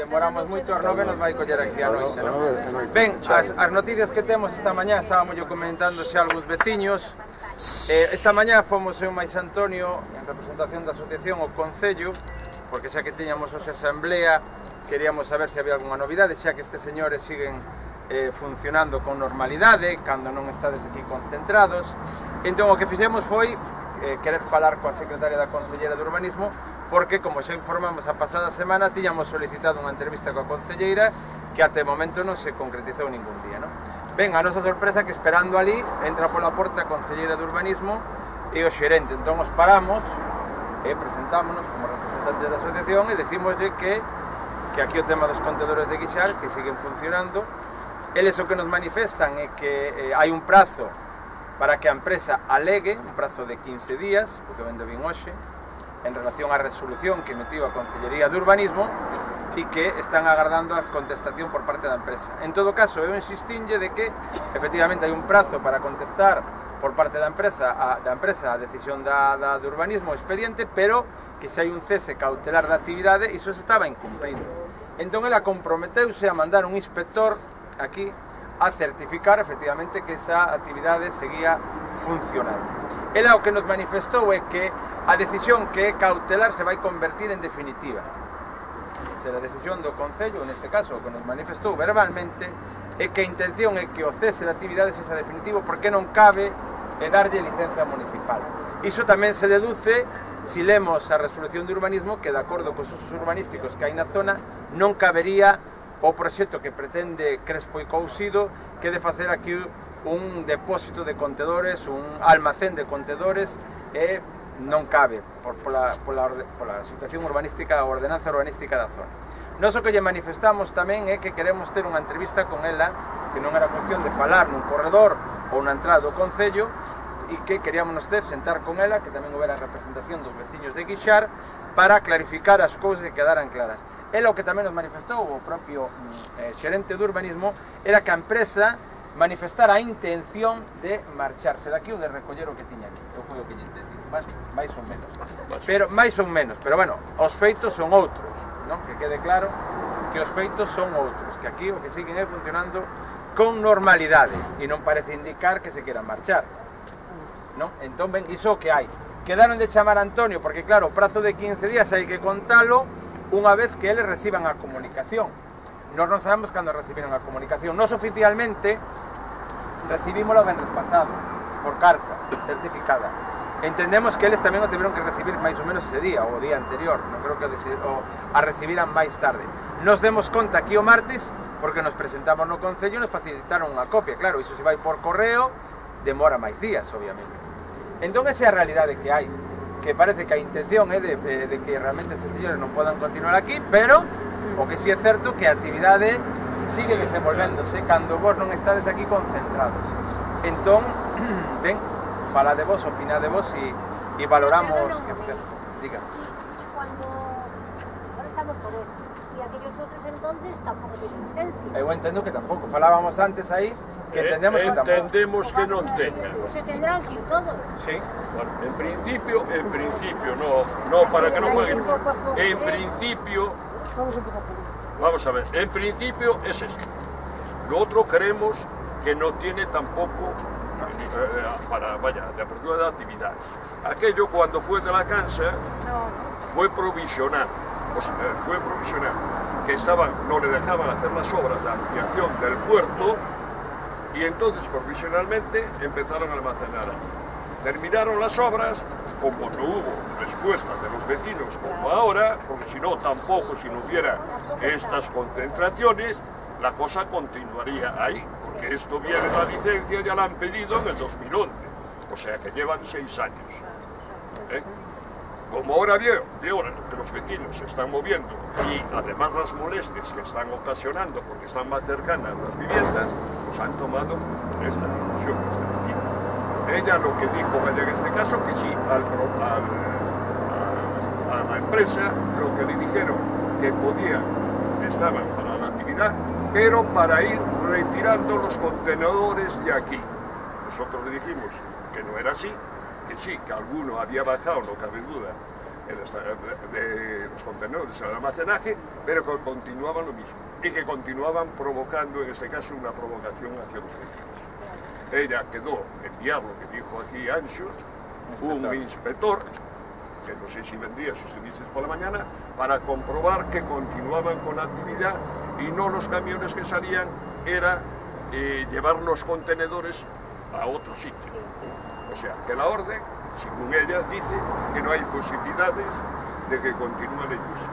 demoramos moito, as 9 nos vai coller aquí a noite, non? Ben, as noticias que temos esta mañá, estábamos yo comentando xa algúns veciños. Esta mañá fomos en Mais Antonio, en representación da asociación, o Concello, porque xa que tiñamos hoxe asamblea, queríamos saber se había algunha novidade, xa que estes señores siguen funcionando con normalidade, cando non estades aquí concentrados. Entón, o que fixemos foi querer falar coa secretaria da Concelleira de Urbanismo, porque, como xa informamos a pasada semana, tiñamos solicitado unha entrevista coa Concelleira que até o momento non se concretizou ningún día, non? Ben, a nosa sorpresa que esperando ali, entra pola porta a Concelleira de Urbanismo e o xerente. Entón, os paramos e presentámonos como representantes da asociación e decimoslle que aquí o tema dos contedores de Guixar, que siguen funcionando. Eles o que nos manifestan é que hai un prazo para que a empresa alegue, un prazo de 15 días, porque vende bien hoxe, en relación á resolución que emitiu a Concellería de Urbanismo e que están agardando a contestación por parte da empresa. En todo caso, eu insistinlle de que efectivamente hai un prazo para contestar por parte da empresa a decisión de urbanismo, o expediente, pero que se hai un cese cautelar da actividade, iso se estaba incumprindo. Entón, ela comprometeuse a mandar un inspector aquí a certificar efectivamente que esa actividade seguía funcionando. Ela o que nos manifestou é que a decisión que é cautelar se vai convertir en definitiva. Se a decisión do Concello, neste caso, o que nos manifestou verbalmente, é que a intención é que o cese de actividades sexa definitivo porque non cabe darlle licencia municipal. Iso tamén se deduce si lemos a resolución de urbanismo que, de acordo cos usos urbanísticos que hai na zona, non cabería o proxecto que pretende Crespo e Cousido, que de facer aquí un depósito de contedores, un almacén de contedores, e non cabe pola situación urbanística, a ordenanza urbanística da zona. Nós o que lle manifestamos tamén é que queremos ter unha entrevista con ela, que non era cuestión de falar nun corredor ou na entrada do Concello, e que queríamos sentar con ela, que tamén houbera representación dos veciños de Guixar, para clarificar as cousas e quedaran claras. Ela o que tamén nos manifestou, o propio xerente de urbanismo, era que a empresa manifestara a intención de marcharse daqui ou de recoller o que tiña aquí. Eu foi o que lle entendí, máis ou menos. Pero bueno, os feitos son outros, non? Que quede claro que os feitos son outros, que aquí o que siguen é funcionando con normalidade e non parece indicar que se queran marchar, non? Entón, ben, iso que hai. Quedaron de chamar a Antonio, porque claro, o prazo de 15 días hai que contalo unha vez que eles reciban a comunicación. Nós non sabemos cando recibiron a comunicación. Nós oficialmente recibímoslo o venres pasado, por carta, certificada. Entendemos que eles tamén o tiveron que recibir máis ou menos ese día, ou o día anterior. Non creo que a recibiran máis tarde. Nos demos conta aquí o martes, porque nos presentamos no Concello e nos facilitaron unha copia. Claro, iso se vai por correo, demora máis días, obviamente. Entón, esa é a realidade que hai, que parece que a intención é de que realmente estes señores non podan continuar aquí, pero o que sí é certo que a actividade sigue desenvolvéndose cando vos non estades aquí concentrados. Entón, ben, fala de vos, opina de vos e valoramos que diga. Cuando ahora estamos con esto e aquellos outros entonces tampouco teñen licencia. Eu entendo que tampouco, falábamos antes aí que entendemos que tampouco. Entendemos que non teñan. Se tendrán que ir todos. Sí. Bueno, en principio, no, para que non jueguen. En principio, vamos a ver, en principio es esto. Lo otro creemos que no tiene tampoco de apertura de actividad. Aquello cuando fue de la cancha fue provisional, que no le dejaban hacer las obras de ampliación del puerto y entonces provisionalmente empezaron a almacenar allí. Terminaron las obras, como no hubo respuesta de los vecinos como ahora, porque si no tampoco, si no hubiera estas concentraciones, la cosa continuaría ahí, porque esto viene la licencia, ya la han pedido en el 2011, o sea que llevan 6 años. Como ahora veo que los vecinos se están moviendo y además las molestias que están ocasionando porque están más cercanas las viviendas, pues han tomado esta decisión. Ella lo que dijo en este caso, que sí, a la empresa lo que le dijeron que estaban para la actividad, pero para ir retirando los contenedores de aquí. Nosotros le dijimos que no era así, que sí, que alguno había bajado, no cabe duda, de los contenedores al almacenaje, pero que continuaban lo mismo y que continuaban provocando, en este caso, una provocación hacia los vecinos. Ella quedó enviar lo que dijo aquí Anxo, un inspector, que no sé si vendría, si estuviese por la mañana, para comprobar que continuaban con la actividad y no los camiones que salían, era llevar los contenedores a otro sitio. O sea, que la orden, según ella, dice que no hay posibilidades de que continúe la industria.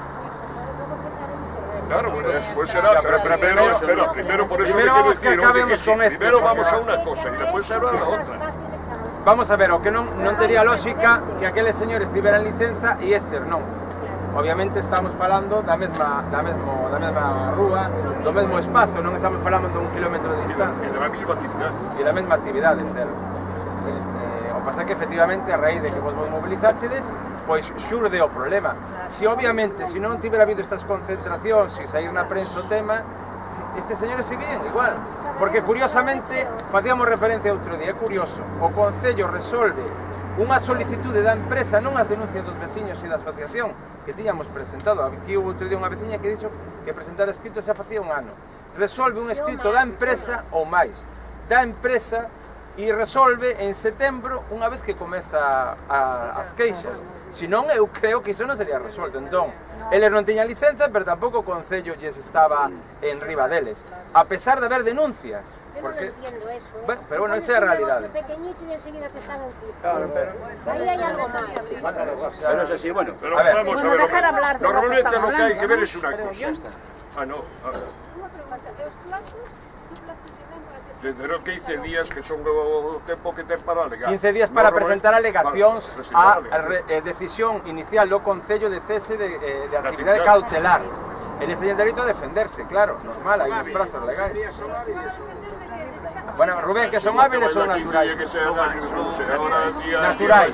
Claro, bueno, después será, pero primero por eso primero vamos que acabemos con esto. Primero vamos a una cosa y después será a la otra. Vamos a ver, o que non tería lógica que aqueles señores tiveran licenza e estes non. Obviamente estamos falando da mesma rúa, do mesmo espazo, non estamos falando de 1 kilómetro de distancia. E da mesma actividade. E da mesma actividade, certo. O pasa que efectivamente a raíz de que vos mobilizáchedes, pois xurde o problema. Si obviamente, se non tivera habido estas concentracións e sair na prensa o tema, estes señores seguirían igual. Porque curiosamente, facíamos referencia outro día, é curioso, o Concello resolve unha solicitude da empresa, non as denuncias dos veciños e da asociación que tiñamos presentado. Aquí houve outro día unha veciña que dixo que presentar escrito xa facía un ano. Resolve un escrito da empresa ou máis, da empresa, e resolve en setembro unha vez que comeza as queixas. Se non, eu creo que iso non sería resolto. Entón, eles non teñan licenza, pero tampouco o Concello lles estaba en riba deles, a pesar de haber denuncias. Porque... Yo no entiendo eso, ¿eh? Bueno, pero bueno, esa es la realidad. Pequeñito y enseguida te están encima. Claro, pero... Ahí hay algo más. Pero eso sí, bueno. Pero vamos a ver, dejar hablar de normalmente lo lo que que hay estamos que ver es una hablando. cosa. Ah, no. Unha pregunta, e os plazos? Que plazos lle dan para que... Desde 15 días que son o tempo que ten para alegar. 15 días para presentar alegacións a decisión inicial do Concello de cese de actividade cautelar. Eles teñen dereito a defenderse, claro, normal, hai uns prazos legais. Bueno, Rubén, que son hábiles ou naturais? Naturais.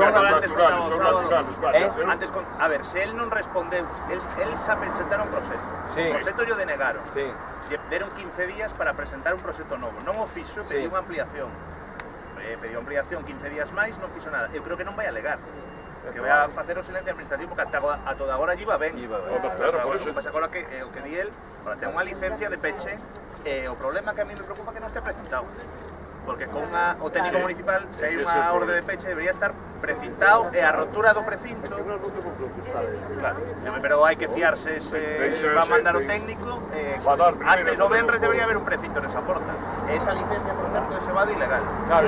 Antes, a ver, se él non respondeu, él xa presentaron un proxecto. Sí. O proxecto yo denegaron. Sí. Deron 15 días para presentar un proxecto novo. Non o fixo, pediu unha ampliación. Pediu ampliación 15 días máis, non fixo nada. Eu creo que non vai alegar. Que vai a facer o silencio administrativo porque a toda agora lle iba ben. Claro, por eso. Pasa agora que o que di el, para ter unha licencia de peche, o problema que a mí me preocupa que non este presentado. Porque con o técnico municipal, se hai unha orde de peche, debería estar precintado e a rotura do precinto. Claro, pero hai que fiarse se va a mandar o técnico. Antes no venres debería haber un precinto nesa porta. Esa licencia, por certo, se va de ilegal.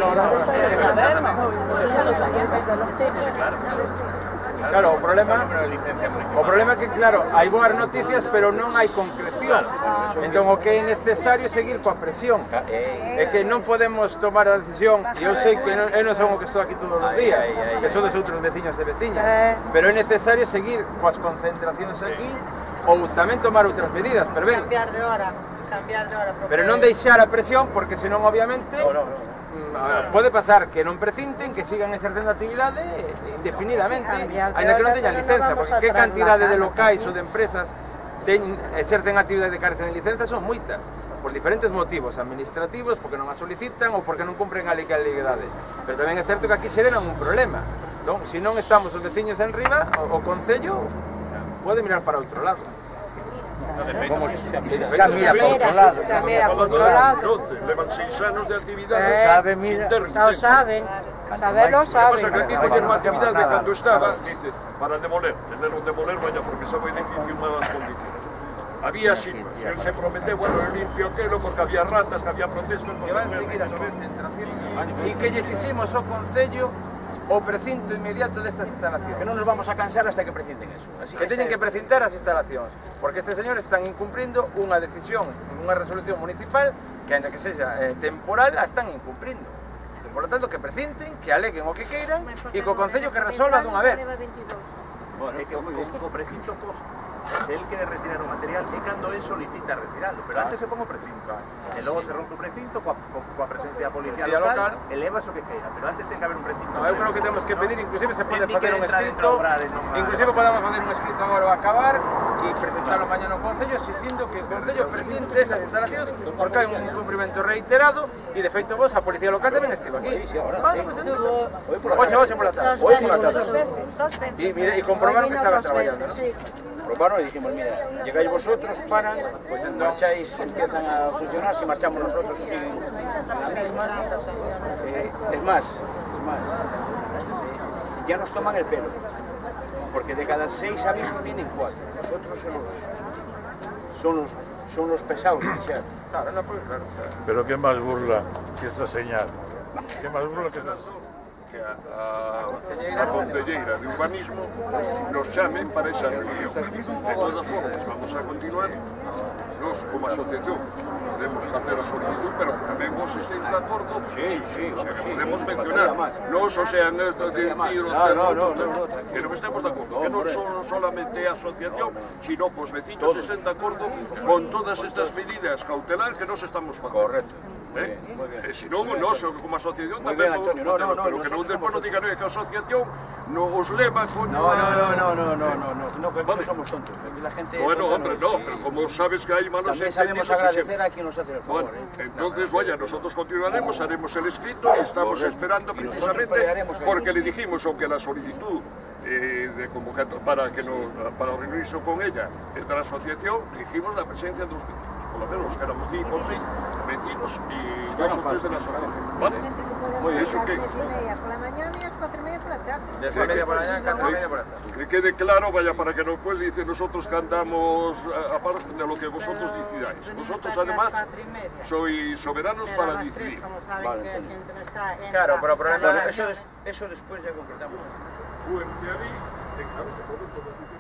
Claro, o problema é que, claro, hai boas noticias, pero non hai concreción. Entón, o que é necesario é seguir coa presión. É que non podemos tomar a decisión, e eu sei que eu non son o que estou aquí todos os días, que son dos outros veciños e veciñas, pero é necesario seguir coas concentracións aquí, ou tamén tomar outras medidas, pero ben. Cambiar de hora. Pero non deixar a presión, porque senón, obviamente, pode pasar que non precinten, que sigan exercendo actividade indefinidamente, ainda que non teñan licenza, porque que cantidade de locais ou de empresas exercen actividade de carecen de licenza son moitas, por diferentes motivos administrativos, porque non a solicitan ou porque non cumpren a legalidade. Pero tamén é certo que aquí xeran un problema. Entón, se non estamos os veciños en riba, o Concello pode mirar para outro lado. Mira por outro lado. Levan 6 anos de actividade sin ter licencia. Saben. Saberlo saben. Pasa que dice que era unha actividade cando estaba, dice, para demoler, vaya, porque xa foi difícil malas condiciones. Había silvas, él se prometeu, bueno, el limpio aquelo, porque había ratas, que había protestas, que van a seguir as concentracións e que lle exiximos ao Concello o precinto inmediato destas instalacións. Que non nos vamos a cansar hasta que precinten eso. Que teñen que precintar as instalacións, porque estes señores están incumprindo unha decisión, unha resolución municipal que, ainda que sexa temporal, a están incumprindo. Por lo tanto, que precinten, que aleguen o que queiran e co Concello que resolva dunha vez. Bueno, é que o precinto se el quere retirar o material e cando el solicita retirarlo, pero antes se pon o precinto e logo se rompe o precinto coa presencia policial local, eleva o que queira, pero antes ten que haber un precinto. Eu creo que temos que pedir, inclusive se pode facer un escrito, inclusive podemos facer un escrito agora ao acabar e presentarlo mañana ao Concello exigindo que o Concello prescinde estas instalacións porque hai un incumprimento reiterado e de feito vos a Policía Local tamén estive aquí. Vale, pues entonces, 8 pola tarde. E Probaron que estaban trabajando, ¿no? Probaron y dijimos, mira, llegáis vosotros, paran, pues marcháis, empiezan a funcionar, si marchamos nosotros siguen en la misma. Es más, ya nos toman el pelo, porque de cada 6 avisos vienen 4. Nosotros son los pesados de iniciar. Claro, no, pues, claro. Pero qué más burla que esta señal. Qué más burla que esta que a Concelleira de Urbanismo nos llamen para esa reunión. De todas formas, vamos a continuar. Nos, como asociación, podemos hacer a solicitud, pero también vos estéis de acuerdo. Sí, podemos mencionar. No, o sea, no es decir, que no estemos de acuerdo, que no son solamente asociación, sino que los vecinos estén de acuerdo con todas estas medidas cautelares que nos estamos haciendo. Correcto. Si no, como asociación también pero que después no digan que a asociación no os leva con... No, que no somos tontos. La gente bueno, hombre, no, pero como sabes que hay malos entendidos... También sabemos agradecer a quien nos hace el favor. Bueno, entonces, vaya, nosotros continuaremos, haremos el escrito y estamos esperando precisamente porque le dijimos, aunque la solicitud de convocatoria para reunirse con ella es de la asociación, dijimos la presencia de los vecinos. Por lo menos que éramos 5 o 6 vecinos y 2 o 3 de la asociación. ¿Vale? Muy bien. Eso que... 10:30 por la mañana y a las 4:30 por la tarde. 10:30 por la mañana, 4:30 por la tarde. Que quede claro, vaya, para que no pues dice nosotros que andamos aparte de lo que vosotros decidáis. Vosotros además sois soberanos para decidir. Vale. Claro, pero el problema eso después ya concretamos. Tú en teoría,